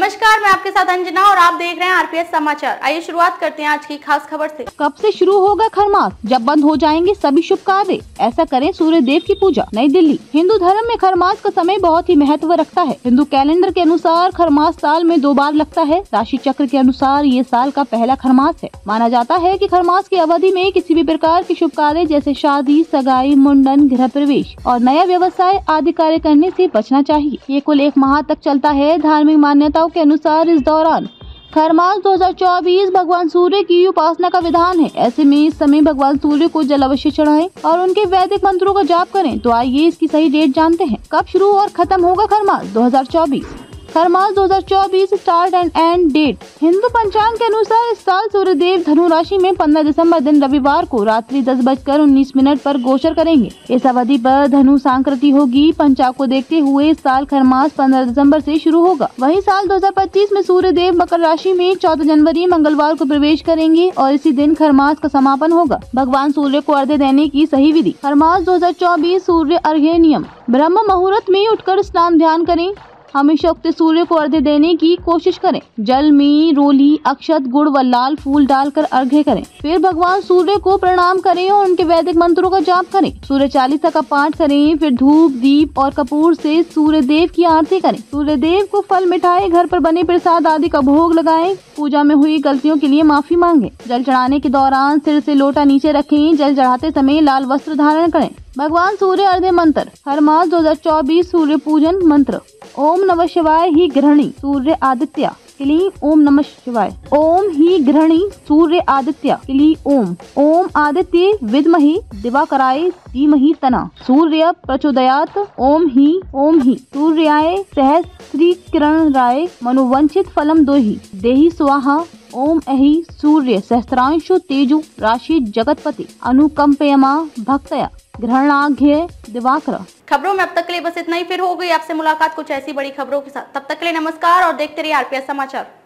नमस्कार, मैं आपके साथ अंजना और आप देख रहे हैं आरपीएस समाचार। आइए शुरुआत करते हैं आज की खास खबर से। कब से शुरू होगा खरमास, जब बंद हो जाएंगे सभी शुभ कार्य, ऐसा करें सूर्य देव की पूजा। नई दिल्ली। हिंदू धर्म में खरमास का समय बहुत ही महत्व रखता है। हिंदू कैलेंडर के अनुसार खरमास साल में 2 बार लगता है। राशि चक्र के अनुसार ये साल का पहला खरमास है। माना जाता है कि खरमास की अवधि में किसी भी प्रकार के शुभ कार्य जैसे शादी, सगाई, मुंडन, गृह प्रवेश और नया व्यवसाय आदि कार्य करने से बचना चाहिए। ये कुल 1 माह तक चलता है। धार्मिक मान्यताओं के अनुसार इस दौरान खरमास 2024 भगवान सूर्य की उपासना का विधान है। ऐसे में इस समय भगवान सूर्य को जल अवश्य चढ़ाएं और उनके वैदिक मंत्रों का जाप करें। तो आइए इसकी सही डेट जानते हैं। कब शुरू और खत्म होगा Kharmas 2024। Kharmas 2024 start end end date. Hindu पंचांग के अनुसार इस साल सूर्यदेव धनु राशि में 15 दिसंबर दिन रविवार को रात्रि 10:19 पर गोचर करेंगे। इस अवधि पर धनु संक्रांति होगी। पंचांग को देखते हुए इस साल खरमास 15 दिसंबर से शुरू होगा। वहीं साल 2025 में सूर्यदेव मकर राशि में 14 जनवरी मंगलवार को प्रवेश करेंगे और इसी दिन खरमास का समापन होगा। भगवान सूर्य को अर्घ्य देने की सही विधि। खरमास 2024 सूर्य अर्घ्य नियम। ब्रह्म मुहूर्त में उठकर स्नान ध्यान करें। हमेशा उगते सूर्य को अर्घ्य देने की कोशिश करें। जल में रोली, अक्षत, गुड़ व लाल फूल डालकर अर्घ्य करें। फिर भगवान सूर्य को प्रणाम करें और उनके वैदिक मंत्रों का जाप करें। सूर्य चालीसा का पाठ करें। फिर धूप, दीप और कपूर से सूर्य देव की आरती करें। सूर्य देव को फल, मिठाई, घर पर बने प्रसाद आदि का भोग लगाएं। पूजा में हुई गलतियों के लिए माफी मांगे। जल चढ़ाने के दौरान सिर से लोटा नीचे रखें। जल चढ़ाते समय लाल वस्त्र धारण करें। भगवान सूर्य अर्घ्य मंत्र। खरमास 2024 सूर्य पूजन मंत्र। ओम नमः शिवाय ही गृहणी सूर्य आदित्य क्लीं ओम नमः शिवाय। ओम ही गृहणी सूर्य आदित्य क्लीं ओम। ओम आदित्य विद्महि दिवाकराय धीमहि तना सूर्य प्रचोदयात्। ओम ही सूर्याय सहस्री किरण राय मनोवंचित फलम दोहि देहि स्वाहा। ओम अहि सूर्य सहस्रांशु तेजु राशि जगतपति अनुकंपयमा भक्तया ग्रहणाघ्य दिवाकर। खबरों में अब तक के लिए बस इतना ही। फिर हो गई आपसे मुलाकात कुछ ऐसी बड़ी खबरों के साथ। तब तक के लिए नमस्कार और देखते रहिए आरपीएस समाचार।